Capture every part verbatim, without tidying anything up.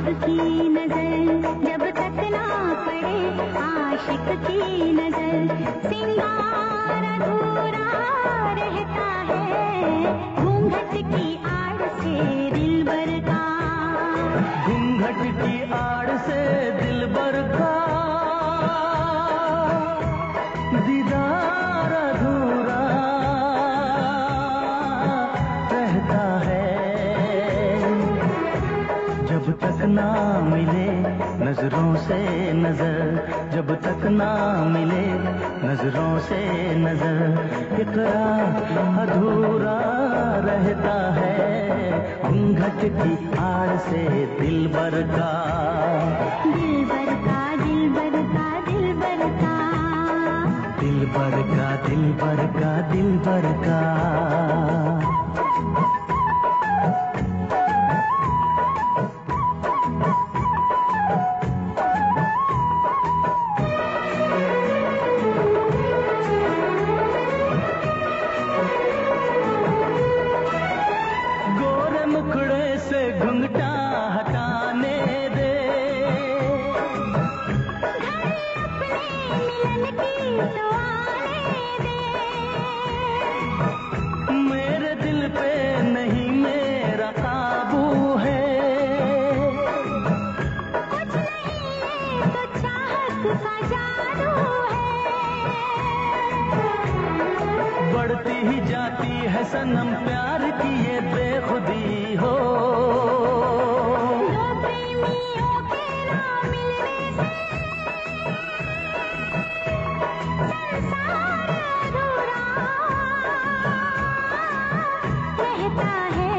की नजर, जब तक ना पड़े आशिक की नजर, सिंगार अधूरा रहता है, घूंघट की आड़ से दिलबर का, घूंघट की आड़ से दिलबर का दीदार अधूरा रहता है, जब तक ना मिले नजरों से नजर, जब तक ना मिले नजरों से नजर, इकरार अधूरा रहता है, घूंघट की आड़ से दिलबर का, दिलबर का दिलबर का दिलबर का, दिलबर का दिलबर का दिलबर का। घुंघटा हटाने दे, अपने मिलन की तो आने दे, मेरे दिल पे नहीं मेरा काबू है, कुछ नहीं ये तो चाहत का जादू है, बढ़ती ही जाती है सनम प्यार की ये बेखुदी हो, दो प्रेमियों के ना मिलने से संसार अधूरा रहता है,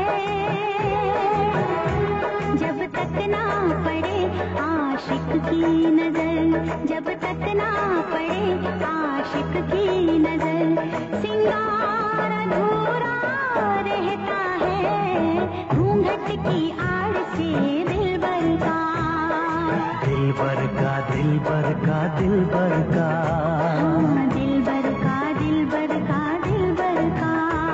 जब तक ना पड़े आशिक की नजर, जब तक ना पड़े आशिक की नजर, सिंगार अधूरा रहता है, घूंघट की आड़ से दिलबर का, दिलबर का दिलबर का दिलबर का, हाँ, दिलबर का दिलबर का दिलबर का।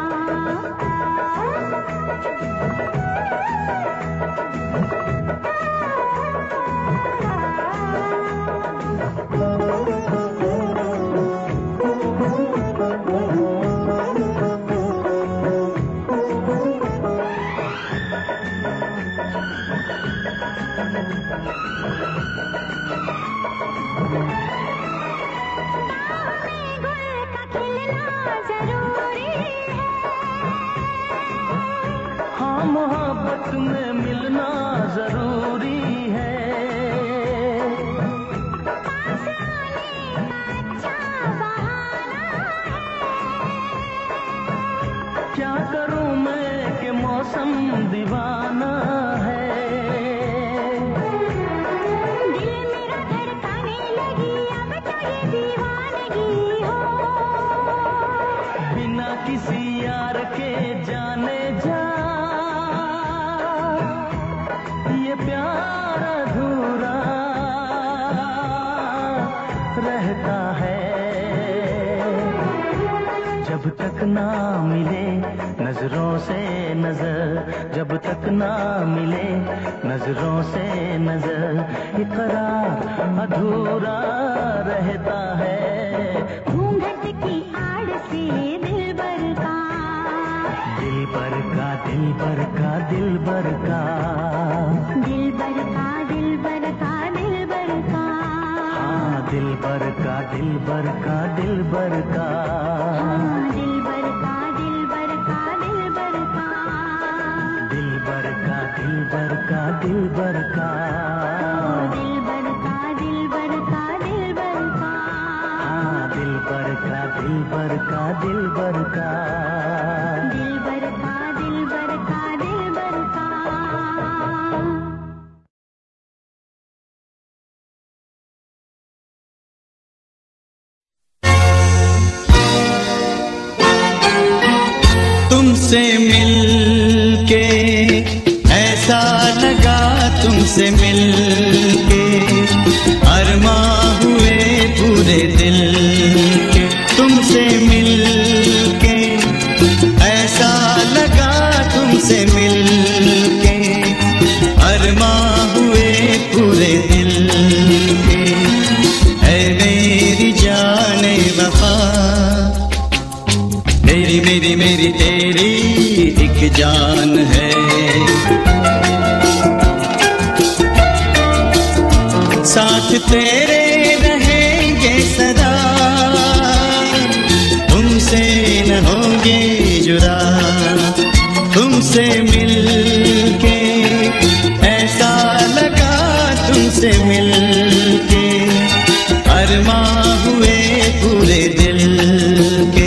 हाँ मोहब्बत में मिलना जरूरी है, पास आने का अच्छा बहाना है, क्या करूं मैं कि मौसम दीवाना है, दिल मेरा धड़काने लगी अब तो ये दीवानगी हो, बिना किसी यार के जाने जा ये प्यार अधूरा रहता है, जब तक ना मिले नजरों से नजर, जब तक ना मिले नजरों से नजर, इकरार अधूरा रहता है, घूंघट की आड़ से दिलबर का, दिलबर का दिलबर का दिलबर का, दिलबर का दिलबर का दिलबर का, हाँ दिलबर का दिलबर का दिलबर का, हाँ, दिलबर का दिलबर का दिलबर का, दिलबर का दिलबर का दिलबर का, दिलबर का दिलबर का दिलबर का, हाँ दिलबर का दिलबर का दिलबर का, दिलबर का दिलबर का दिलबर का। तुमसे मिलके ऐसा लगा, तुमसे मिलके अरमां हुए पूरे दिल के, तुमसे मिलके ऐसा लगा, तुमसे मिलके अरमां हुए साथ तेरे रहेंगे सदा, तुमसे न होंगे जुदा। तुमसे मिलके ऐसा लगा, तुमसे मिलके अरमां हुए पूरे दिल के।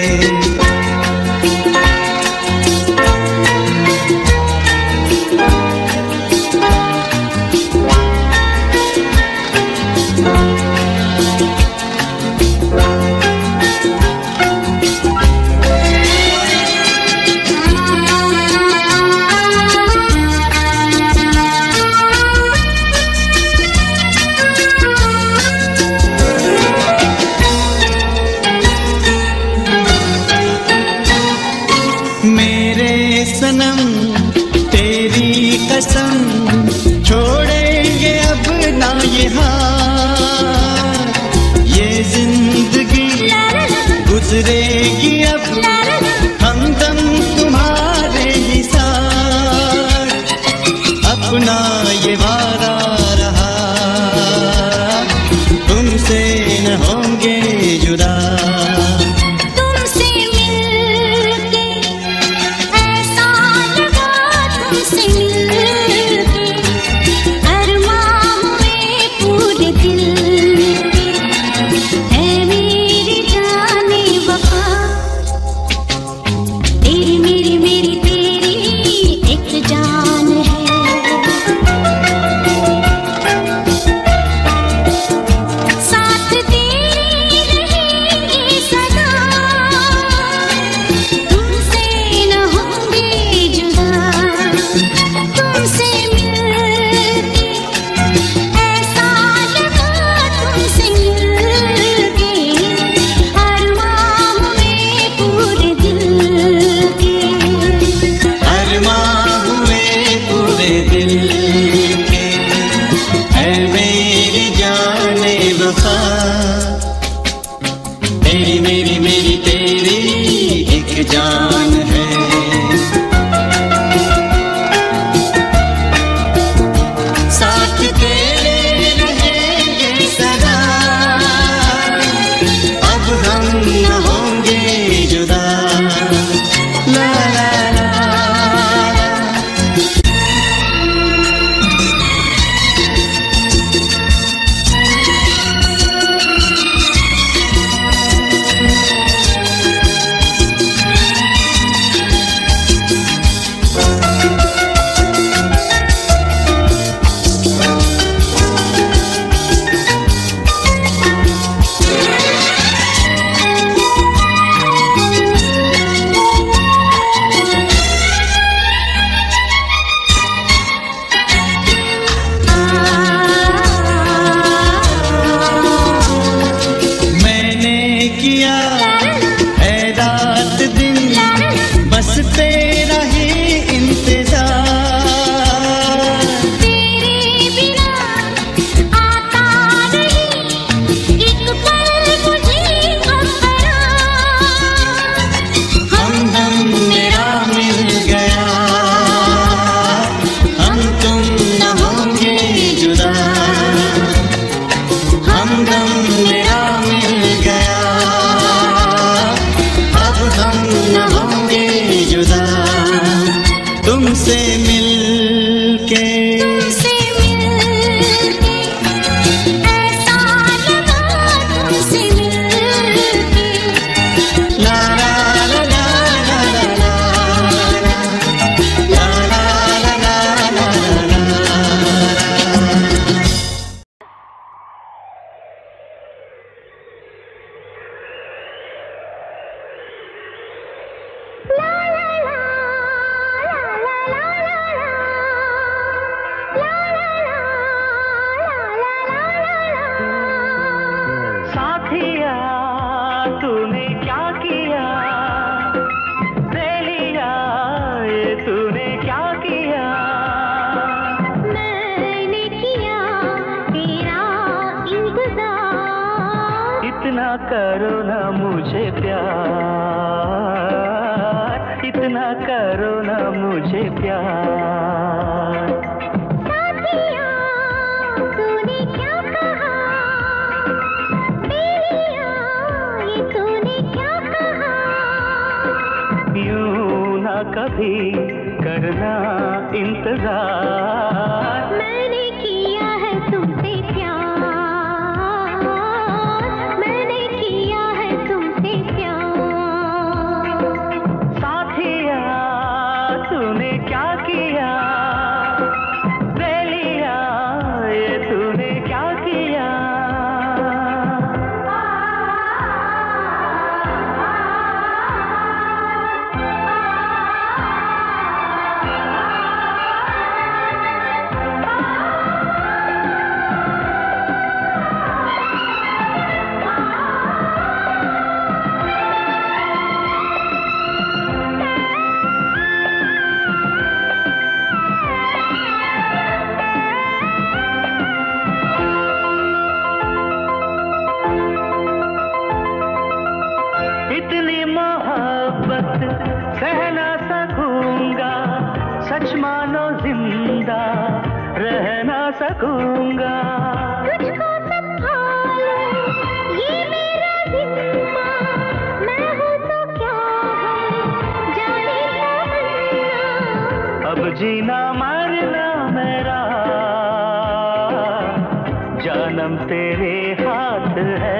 सनम तेरी कसम, छोड़ेंगे अब ना ये हाथ। ये जिंदगी गुजरेगी अब हमदम तुम्हारे ही साथ। अपना ये वादा रहा, तुमसे न होंगे जुदा। तेरी मेरी मेरी तेरी एक जान है। साथ तेरे रहेंगे सदा, अब हम न होंगे जुदा। ला ला ला तेरा ही इंतजार। तेरे बिना आता नहीं एक पल मुझे हमदम मेरा मिल गया, हम तुम न होंगे जुदा। हमदम मेरा मिल गया, अब हम न होंगे जुदा। तुमसे मिलके तुमसे मिलके ऐसा लगा, तुमसे मिलके ला ला ला ला ला ला ला ला ला ला साथिया तूने क्या किया, दे लिया ये तूने क्या किया। मैंने किया तेरा इंतजार। इतना करो ना मुझे प्यार, इतना करो ना मुझे प्यार। साथिया तूने क्या कभी करना इंतजार। मैंने किया है तुमसे प्यार, मैंने किया है तुमसे प्यार। साथिया तूने क्या किया, दे लिया ये तूने क्या किया। इतनी मोहब्बत सह ना सकूंगा, सच मानो जिंदा रह ना सकूंगा। तुझको संभालो ये मेरा जिम्मा, मैं हूँ तो क्या हूँ जाने तमन्ना। अब जीना मरना मेरा जानम तेरे हाथ है।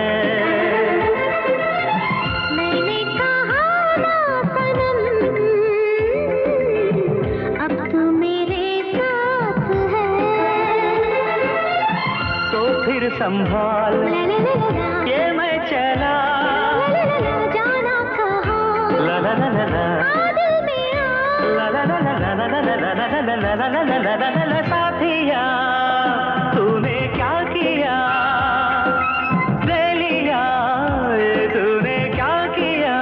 मैंने कहा ना सनम, अब तू मेरे साथ है। तो फिर संभाल ला ला ला ला ला, ये मैं चला, ला ला ला ला, जाना कहाँ ला ला ला ला ला, आ दिल में आ। ला ला ला ला ला ला ला ला ला ला ला ला ला ला ला ला ला ला। साथिया तूने क्या किया, दे लिया ये तूने क्या किया।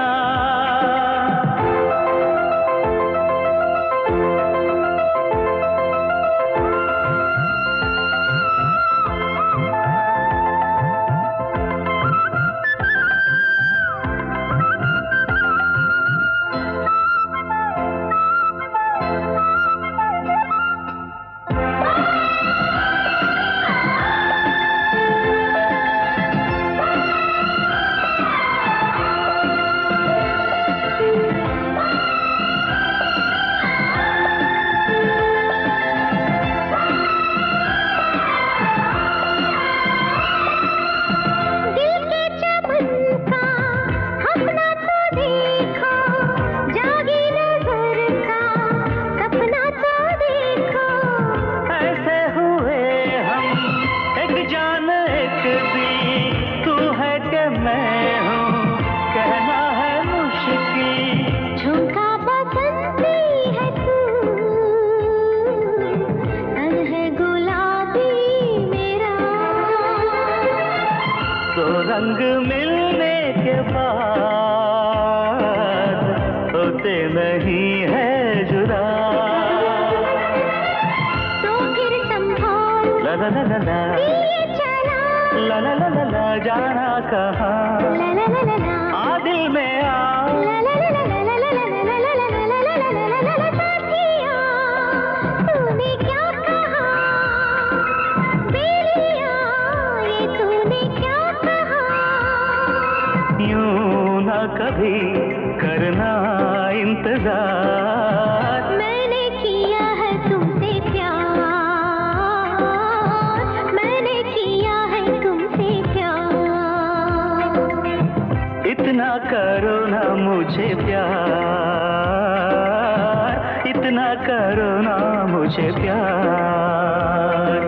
दिल के चमन का अपना तो देखो, जागी नजर का सपना तो देखो। ऐसे हुए हम एक जान एक दी, तू है कि मैं हूँ कहना है मुश्किल। झुमका बसंती है तू, तन है गुलाबी मेरा। तो रंग मिलने के बाद होते नहीं है जुदा। तो फिर संभाल ला ला ला ला ला, ये चला, ला ला ला ला ला, जाना कहाँ ला ला ला ला ला, आ दिल में आ। ला ला ला ला ला ला ला ला ला ला ला ला ला ला ला ला ला ला। साथिया तूने क्या कहा, बेलिया ये तूने क्या कहा। यूं ना कभी करना इंतजार। मैंने किया है तुमसे प्यार, मैंने किया है तुमसे प्यार। इतना करो ना मुझे प्यार, इतना करो ना मुझे प्यार।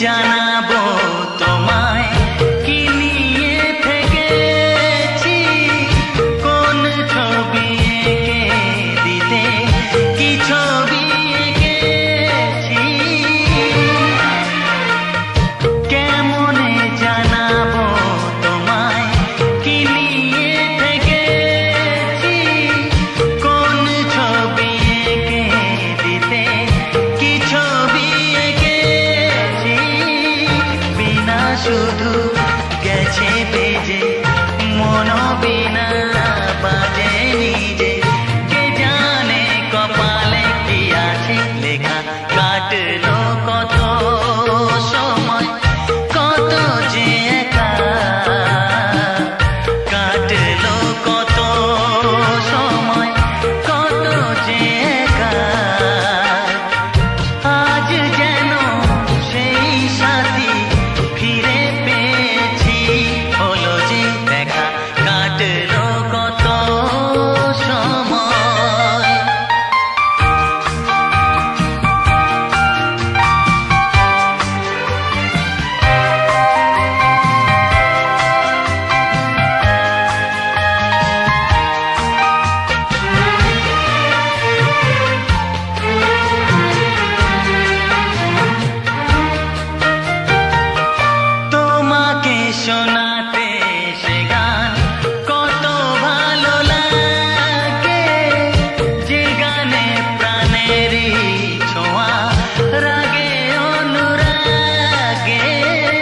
জানাবো তোমায় কি নিয়ে থেকেছি, কোন ছবি এঁকে দিতে, কি ছবি এঁকেছি, কেমনে জানাবো তোমায় কি নিয়ে থেকেছি, কোন ছবি এঁকে দিতে, কি ছবি এঁকেছি, বিনা শুধু গেছে বেজে মন বিনা বাজে নিজে, কে জানে কপালে কি আছে লেখা, কাটলো কত সময় কত যে একা, কাটলো কত সময় কত যে একা, আজ যেন সেই সাথী ফিরে পেয়েছি, হলো যে দেখা, কাটলো কত সময়। তোমাকে শোনাতে সে গান কত ভালো লাগে, যে গানে প্রাণেরই ছোঁয়া রাগে অনুরাগে,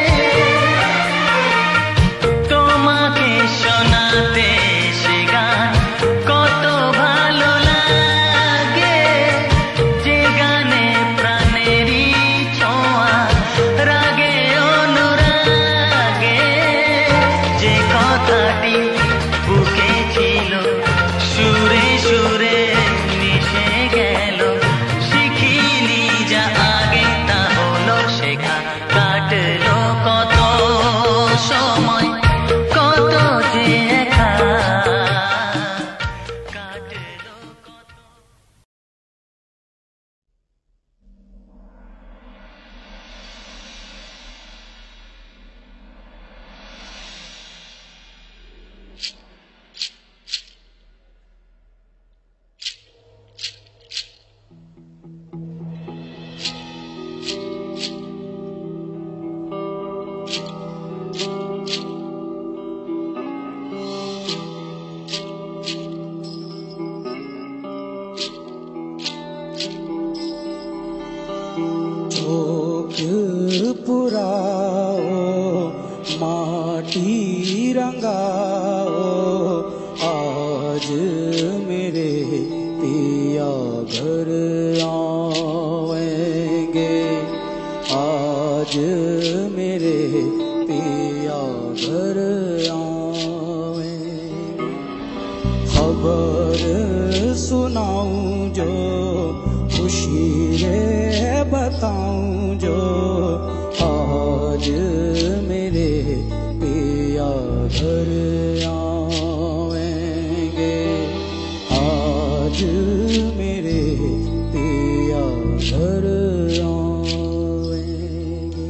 তোমাকে শোনাতে সে গান কত ভালো লাগে, যে গানে প্রাণেরই ছোঁয়া রাগে অনুরাগে, যে কথাটি বুকে ছিল সুরে সুরে মিশে গেল, শিখিনি যা আগে তা হলো শেখা, কাটলো কত সময় কত যে একা, কাটলো কত। চোখ পুরাও মাটি रंगाओ, आज मेरे पिया घर आएंगे, आज मेरे पिया घर आएंगे, खबर सुनाऊं जो खुशी रे बताऊं जो, आज मेरे पिया घर आएंगे, आज मेरे पिया घर आएंगे।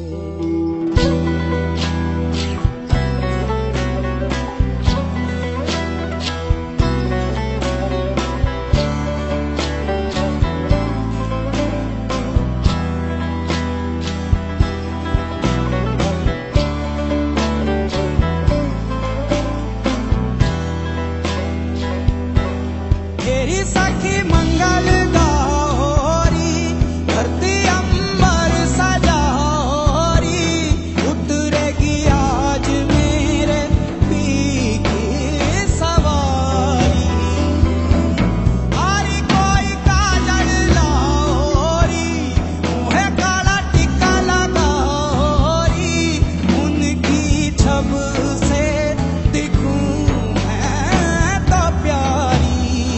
तेरी सखी मंगल गौरी, धरती अंबर सजारी, उतरेगी आज मेरे पी की सवारी, आरी कोई काजल लाओरी, मुँहे काला टिक्का लगाओरी, उनकी छब से दिखूं मैं तो प्यारी,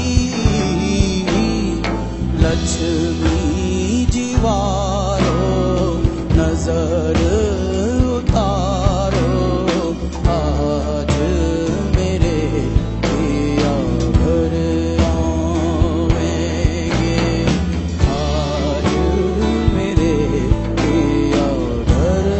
लक्ष्मी जीवारो नजर उतारो, आज मेरे पिया घर आएंगे, आज मेरे पिया घर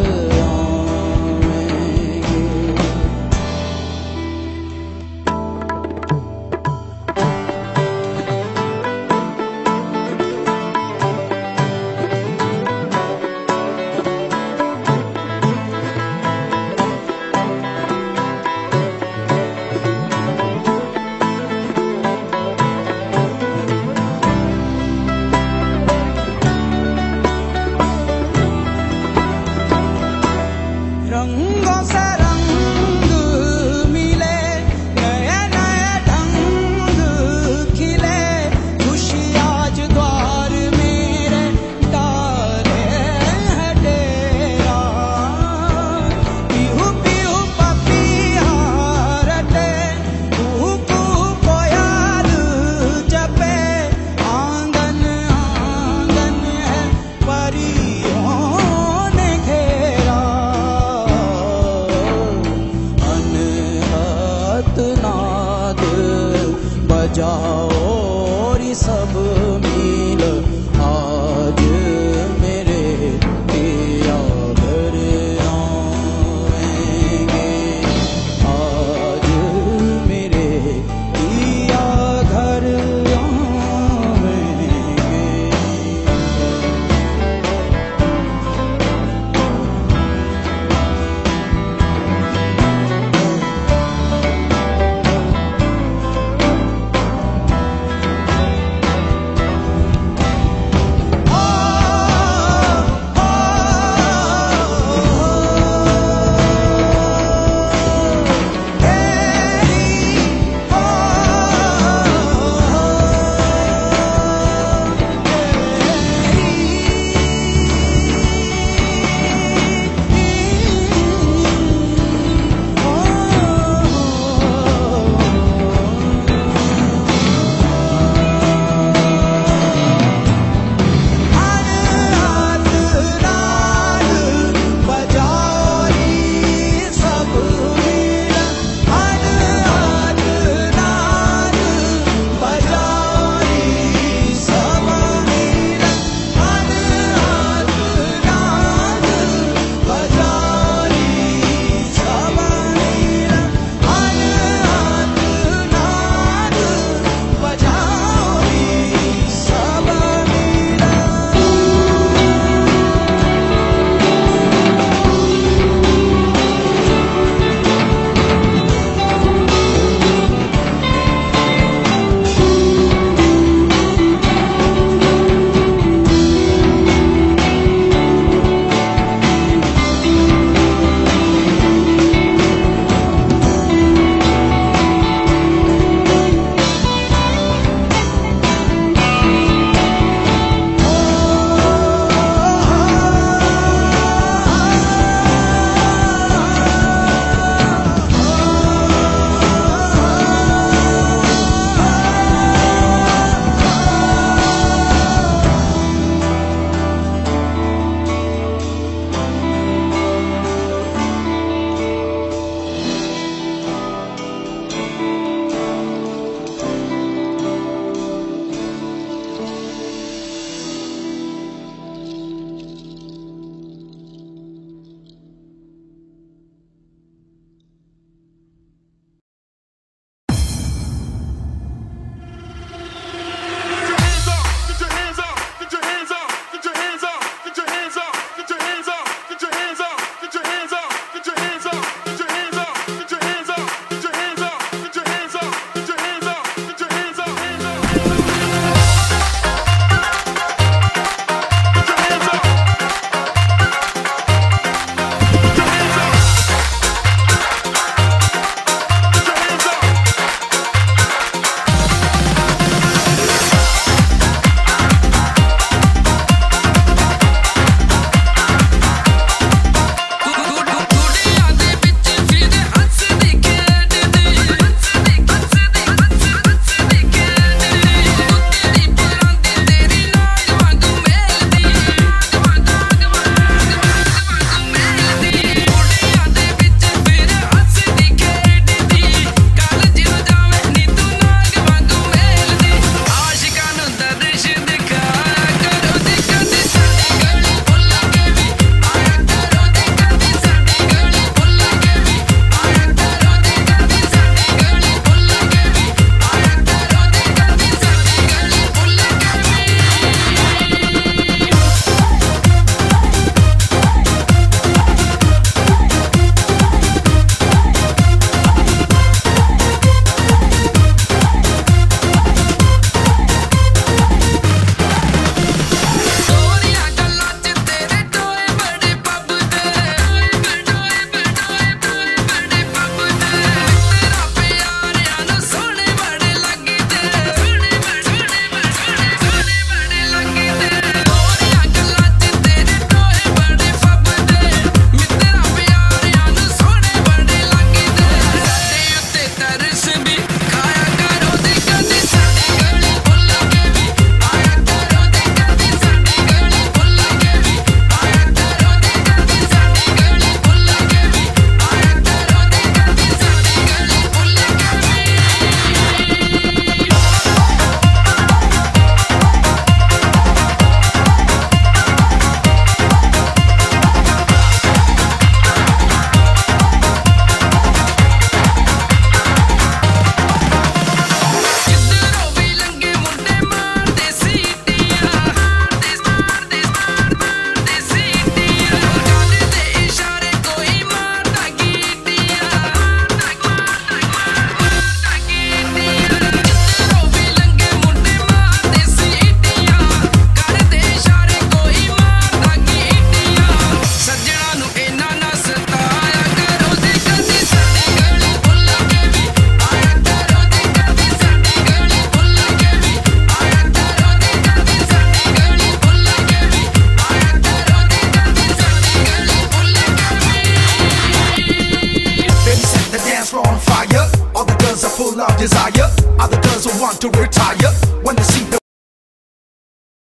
to retire.